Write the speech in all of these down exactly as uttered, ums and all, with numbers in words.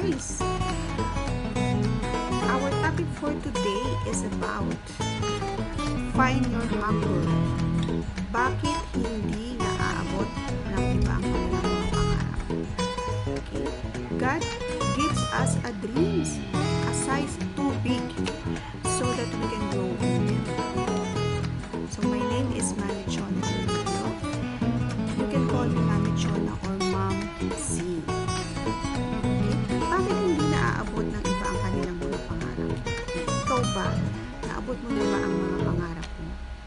guys! Our topic for today is about find your hunger. Bakit hindi naaabot ng iba ang kanilang mga pangarap? Okay? God gives us a dreams, a size too big, so that we can grow in them. So my name is Mami Chona. You can call me Mami Chona or Mom C. Okay? Bakit hindi naaabot ng iba ang kanilang mga pangarap? Ikaw ba? Naabot mo na ba ang mga pangarap mo?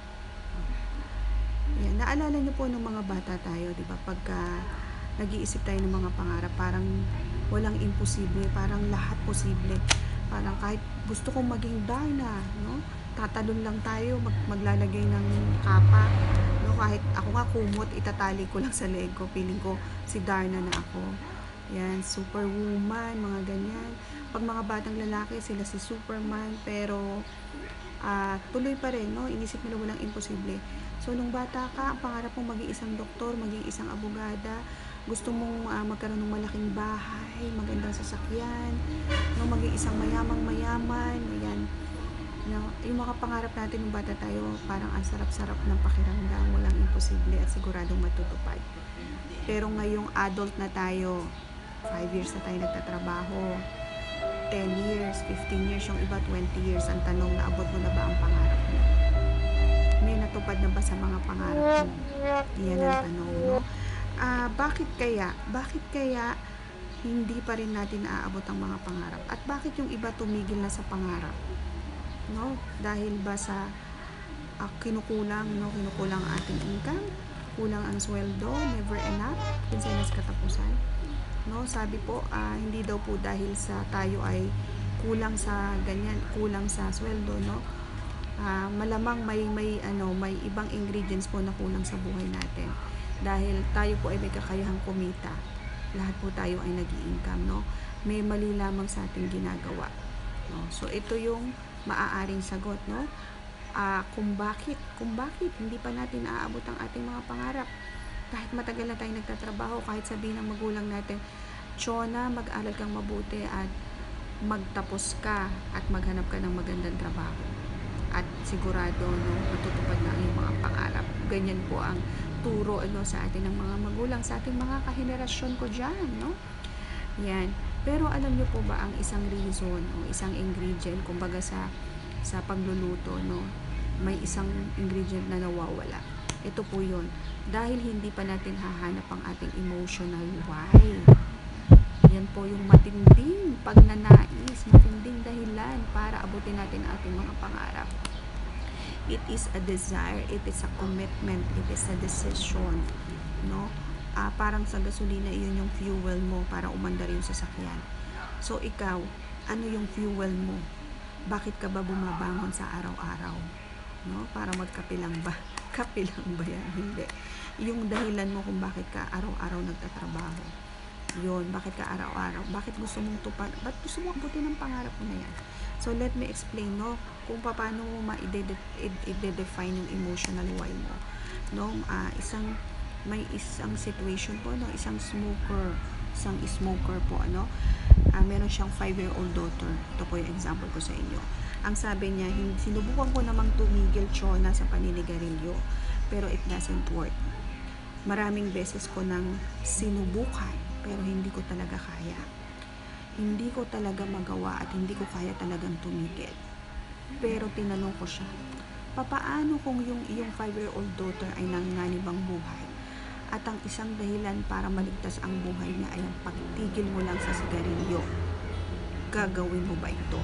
Yan. Naalala niyo po nung mga bata tayo, di ba? Pagka nag-iisip tayo ng mga pangarap, parang walang imposible, parang lahat posible. Parang kahit gusto kong maging Darna, no? Tatalon lang tayo, mag maglalagay ng kapa, no? Kahit ako nga kumot, itatali ko lang sa leg ko, feeling ko si Darna na ako. Yan, superwoman, mga ganyan. Pag mga batang lalaki, sila si Superman, pero uh, tuloy pa rin, no? Inisip nila walang imposible. So, nung bata ka, ang pangarap mong maging isang doktor, maging isang abogada, gusto mong uh, magkaroon ng malaking bahay, magandang sasakyan, no? Maging isang mayamang mayaman, ayan. No? Yung mga pangarap natin nung bata tayo, parang ang sarap-sarap ng pakiramdam, walang imposible at siguradong matutupad. Pero ngayong adult na tayo, five years na tayo nagtatrabaho, ten years, fifteen years, yung iba twenty years, ang tanong, naabot mo na ba ang pangarap mo? May natupad na ba sa mga pangarap mo? Yan ang tanong, no? Uh, bakit kaya? Bakit kaya hindi pa rin natin naaabot ang mga pangarap? At bakit yung iba tumigil na sa pangarap? No? Dahil ba sa uh, kinukulang, no? Kinukulang ang ating income? Kulang ang sweldo? Never enough? Kinsenas katapusan? No, sabi po, uh, hindi daw po dahil sa tayo ay kulang sa ganyan, kulang sa sweldo, no? Uh, malamang may may ano, may ibang ingredients po na kulang sa buhay natin. Dahil tayo po ay may kakayahang kumita. Lahat po tayo ay nag-i-income, no? May mali lamang sa ating ginagawa. No? So ito yung maaaring sagot, no? Uh, kung bakit, kung bakit hindi pa natin naaabot ang ating mga pangarap. Kahit matagal na tayo nagtatrabaho, kahit sabihin ng magulang natin, Chona, mag-aral kang mabuti at magtapos ka at maghanap ka ng magandang trabaho. At sigurado, no, matutupad na ang iyong mga pangarap. Ganyan po ang turo, ano, sa atin ng mga magulang, sa ating mga kahenerasyon ko dyan, no? Yan. Pero alam niyo po ba ang isang reason o isang ingredient, kumbaga sa, sa pagluluto, no? May isang ingredient na nawawala. Ito po yun. Dahil hindi pa natin hahanap ang ating emotional why. Yan po yung matinding pagnanais, matinding dahilan para abutin natin ang ating mga pangarap. It is a desire, it is a commitment, it is a decision. No? Uh, parang sa gasolina, yun yung fuel mo para umandar yung sasakyan. So ikaw, ano yung fuel mo? Bakit ka ba bumabangon sa araw-araw? No? Para magkape lang ba? Kape lang ba yan? Hindi. Yung dahilan mo kung bakit ka araw-araw nagtatrabaho. Yun, bakit ka araw-araw? Bakit gusto mong tupad? Ba't gusto mo abutin ng pangarap mo na yan? So, let me explain, no? Kung paano mo ma-define yung emotional why mo. No? Uh, isang, may isang situation po, no? Isang smoker, isang smoker po, ano? Uh, meron siyang five-year-old daughter. Ito po yung example ko sa inyo. Ang sabi niya, sinubukan ko namang tumigil, Chona, sa paninigarilyo, pero it doesn't work. Maraming beses ko nang sinubukan, pero hindi ko talaga kaya. Hindi ko talaga magawa at hindi ko kaya talagang tumigil. Pero tinanong ko siya, papaano kung yung iyong five-year-old daughter ay nanganganib ang buhay? At ang isang dahilan para maligtas ang buhay niya ay ang pagtigil mo lang sa sigarilyo. Gagawin mo ba ito?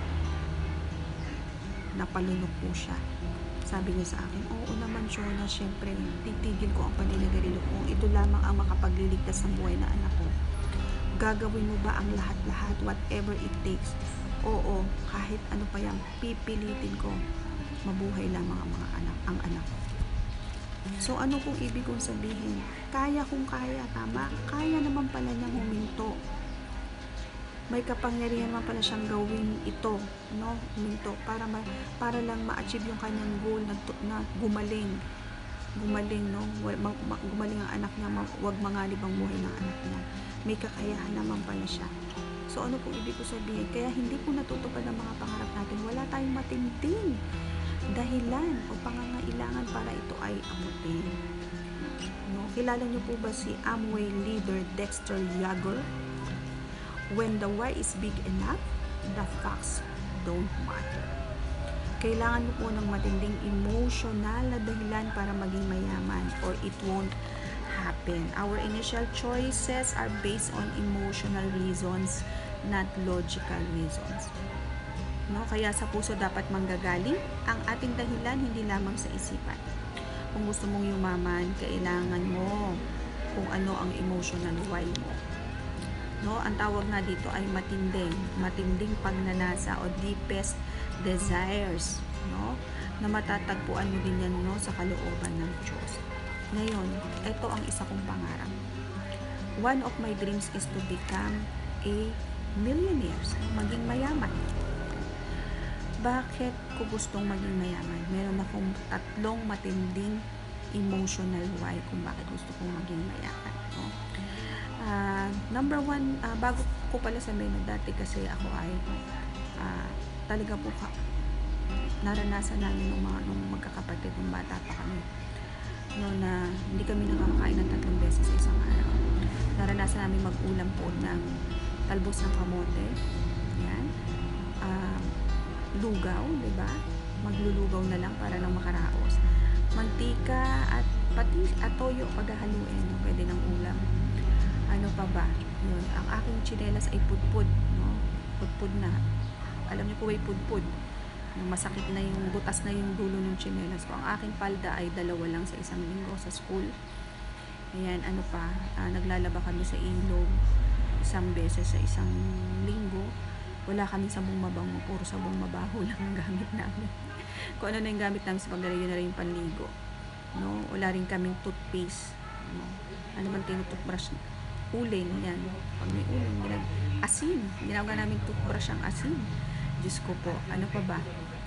Napalunok po siya. Sabi niya sa akin, oo naman, Chona, syempre, titigil ko ang paninigarilyo kung ito lamang ang makapagliligtas ng buhay na anak ko. Gagawin mo ba ang lahat-lahat, whatever it takes? Oo, kahit ano pa yan, pipilitin ko. Mabuhay lamang ang mga anak, ang anak ko. So, ano kung ibig kong sabihin? Kaya kung kaya, tama? Kaya naman pala niyang huminto. May kapangyarihan naman pala siyang gawin ito, no? Huminto, para, ma, para lang ma-achieve yung kanyang goal na, na gumaling. Gumaling, no? Gumaling ang anak niya, wag manganib ang buhay ng anak niya. May kakayahan naman pala siya. So ano pong ibig ko sabihin? Kaya hindi po natutupad ang mga pangarap natin. Wala tayong matinding dahilan o pangangailangan para ito ay abutin. No? Kilala niyo po ba si Amway leader Dexter Yager? When the why is big enough, the facts don't matter. Kailangan mo po ng matinding emotional na dahilan para maging mayaman or it won't happen. Our initial choices are based on emotional reasons, not logical reasons. No? Kaya sa puso dapat manggagaling ang ating dahilan, hindi lamang sa isipan. Kung gusto mong yumaman, kailangan mo kung ano ang emotional why mo. No, ang tawag nga dito ay matinding, matinding pagnanasa o deepest desires, no? Na matatagpuan mo din yan, no, sa kalooban ng Diyos. Ngayon, ito ang isa kong pangarap. One of my dreams is to become a millionaire, maging mayaman. Bakit ko gustong maging mayaman? Meron akong tatlong matinding emotional why kung bakit gusto kong maging mayaman, no? Uh, number one, uh, bago ko pala sabihin na dati kasi ako ay uh, talaga po ka, naranasan namin ng mga nung magkakapatid nung bata pa kami, no, na hindi kami nakakain ng tatlong beses sa isang araw. Naranasan namin mag-ulam po ng talbos ng kamote, yan, uh, lugaw, diba? Maglulugaw na lang para lang makaraos. Mantika at pati at toyo paghahaluin, no? Pwede ng ulam. Ano pa ba? Yun. Ang aking tsinelas ay pudpud, no? Pudpud na. Alam niyo po ay pudpud. Masakit na yung, butas na yung dulo ng tsinelas ko. Ang aking palda ay dalawa lang sa isang linggo sa school. Ayan, ano pa? Uh, naglalaba kami sa ilog isang beses sa isang linggo. Wala kami sabong mabango. Puro sabong mabaho lang ang gamit namin. Kung ano na yung gamit namin sa pagdala, yun na rin yung panligo. No? Wala rin kaming toothpaste. No? Ano man tinutoothbrush na? Uling, yan. Pag may uling, ginag asin. Ginagawa namin toothbrush ang asin. Diyos ko po, ano pa ba?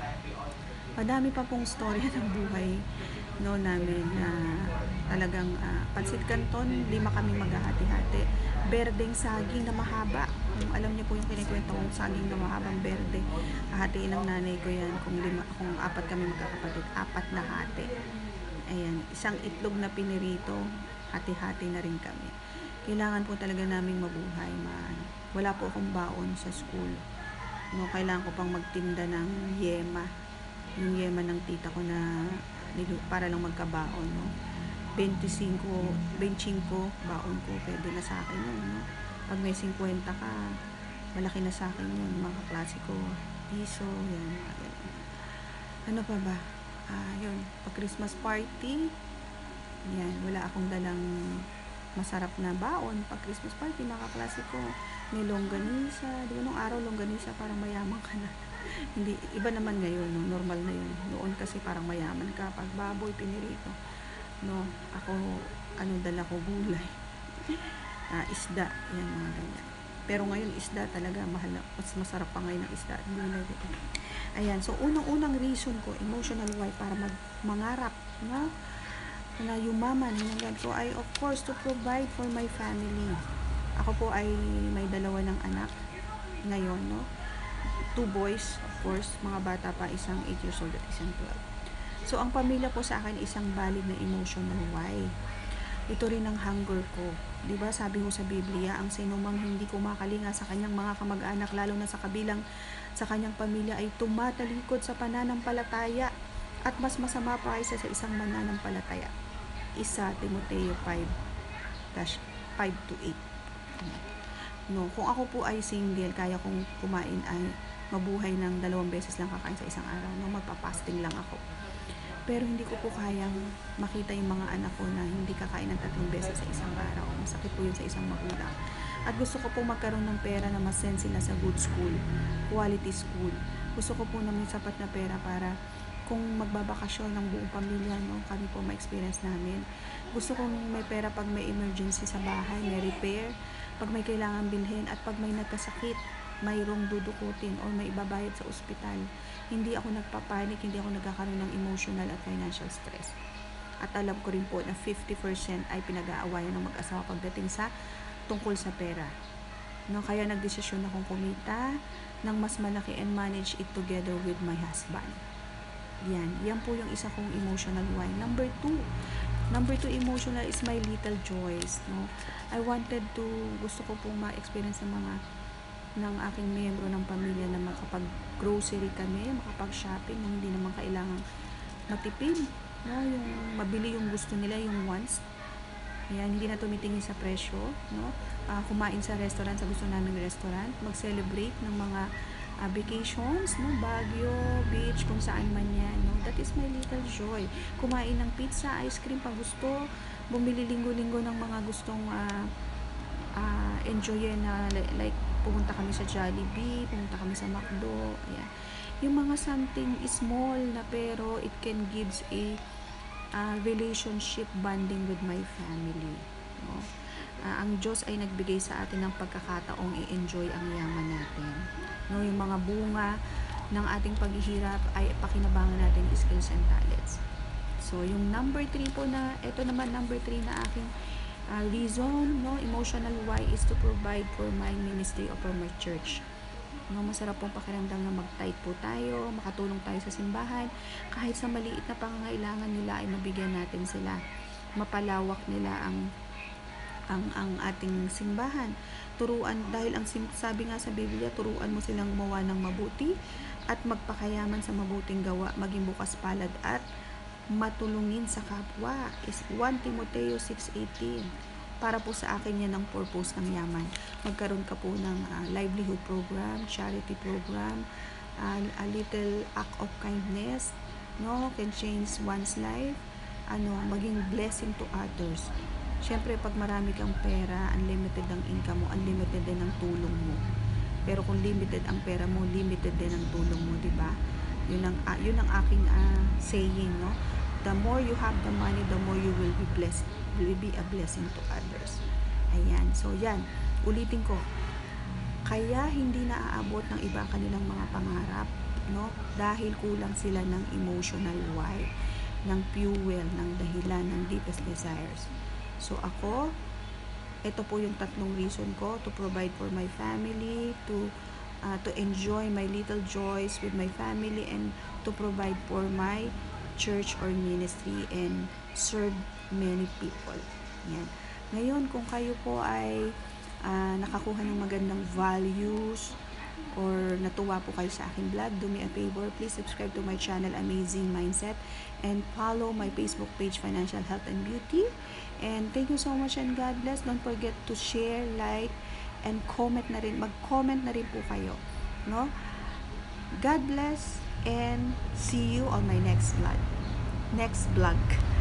Madami pa pong storya ng buhay, no, namin na uh, talagang uh, pansit canton, lima kami maghahati-hati. Berdeng saging na mahaba. Kung alam niyo po yung kinikwento kong saging na mahabang berde, hahatiin ng nanay ko yan. Kung, lima, kung apat kami magkakapatid, apat na hati. Ayan, isang itlog na pinirito, hati-hati na rin kami. Kailangan po talaga naming mabuhay, man. Wala po akong baon sa school. No, kailangan ko pang magtinda ng yema. Yung yema ng tita ko na para lang magkabaon, no. twenty-five, twenty-five baon ko, pwede na sa akin yun, no. Pag may fifty ka, malaki na sa akin yun, mga klase ko, piso, yan, yan. Ano pa ba? Ah, yun, pag Christmas party, yan, wala akong dalang masarap na baon. Pag Christmas party, nakaklase ko, may longganisa. Di ba nung araw, longganisa, parang mayaman ka na. Hindi, iba naman ngayon, no? Normal na yun. Noon kasi parang mayaman ka. Pag baboy, pinirito. No, ako, ano, dala ko gulay. uh, isda, yan, mga ganyan. Pero ngayon, isda talaga, mahal. Mas masarap pa ngayon ang isda at gulay. Dito. Ayan, so unang-unang reason ko, emotional why, para mag mangarap, no? Na yumaman ng ganito ay of course to provide for my family. Ako po ay may dalawa ng anak ngayon, no? Two boys, of course, mga bata pa, isang eight years old at isang twelve. So ang pamilya po sa akin isang valid na emotional why. Ito rin ang hunger ko. 'Di ba? Sabi ho sa Biblia, ang sinumang hindi kumakalinga sa kanyang mga kamag-anak, lalo na sa kabilang sa kanyang pamilya, ay tumatalikod sa pananampalataya at mas masama pa kaysa sa isang mananampalataya. Isa Timoteo five, five to eight. No, kung ako po ay single, kaya kong kumain ay mabuhay ng dalawang beses lang kakain sa isang araw. No, magpa-fasting lang ako. Pero hindi ko po kayang makita yung mga anak ko na hindi kakain ng tatlong beses sa isang araw. Masakit po yun sa isang magulang. At gusto ko po magkaroon ng pera na mas-send sila sa good school, quality school. Gusto ko po na may sapat na pera para kung magbabakasyon ng buong pamilya, no, kami po ma-experience namin. Gusto kong may pera pag may emergency sa bahay, may repair, pag may kailangan bilhin, at pag may nagkasakit, mayroong dudukutin o may ibabayad sa ospital. Hindi ako nagpapanik, hindi ako nagkakaroon ng emotional at financial stress. At alam ko rin po na fifty percent ay pinag-aawayan ng mag-asawa pagdating sa tungkol sa pera. No, kaya nagdesisyon akong kumita ng mas malaki and manage it together with my husband. Yan, yan po yung isa kong emotional why. Number two, number two emotional is my little joys. No, I wanted to, gusto ko pong ma-experience ng mga ng aking miyembro ng pamilya na makapag-grocery kami, makapag-shopping, na hindi naman kailangan matipid, no, yung mabili yung gusto nila, yung wants. Ayan, hindi na tumitingin sa presyo, no? Uh, kumain sa restaurant, sa gusto naming restaurant, mag-celebrate ng mga uh, vacations, no? Baguio, beach, kung saan man yan, no? That is my little joy. Kumain ng pizza, ice cream pag gusto, bumili linggo-linggo ng mga gustong uh, uh, enjoyin na like pumunta kami sa Jollibee, pumunta kami sa McDo, ayan. Yung mga something small na pero it can gives a Uh, relationship bonding with my family, no? Uh, ang Diyos ay nagbigay sa atin ng pagkakataong i-enjoy ang yaman natin, no? Yung mga bunga ng ating paghihirap ay pakinabangan natin skills and talents. So yung number three po na, ito naman number three na aking uh, reason, no, emotional why is to provide for my ministry or for my church. No, masarap pong pakiramdam na mag-tithe po tayo, makatulong tayo sa simbahan, kahit sa maliit na pangangailangan nila ay mabigyan natin sila, mapalawak nila ang ang ang ating simbahan. Turuan, dahil ang sabi nga sa Biblia, turuan mo silang gumawa ng mabuti at magpakayaman sa mabuting gawa, maging bukas palad at matulungin sa kapwa, is First Timothy six eighteen. Para po sa akin yan ang purpose ng yaman. Magkaroon ka po ng uh, livelihood program, charity program, uh, a little act of kindness, no, can change one's life, ano, maging blessing to others. Siyempre, pag marami kang pera, unlimited ang income mo, unlimited din ang tulong mo. Pero kung limited ang pera mo, limited din ang tulong mo, di ba? Yun ang uh, yun ang aking uh, saying, no? The more you have the money, the more you will be blessed, will be a blessing to others. Ayan, so yan, ulitin ko. Kaya hindi naaabot ng iba kanilang mga pangarap, no? Dahil kulang sila ng emotional why, ng fuel, ng dahilan, ng deepest desires. So ako, ito po yung tatlong reason ko: to provide for my family, to uh, to enjoy my little joys with my family, and to provide for my church or ministry and serve many people. Yan. Ngayon, kung kayo po ay uh, nakakuha ng magandang values or natuwa po kayo sa aking vlog, do me a favor, please subscribe to my channel Amazing Mindset and follow my Facebook page Financial Health and Beauty. And thank you so much and God bless. Don't forget to share, like, and comment na rin. Mag-comment na rin po kayo, no? God bless and see you on my next vlog. Next vlog.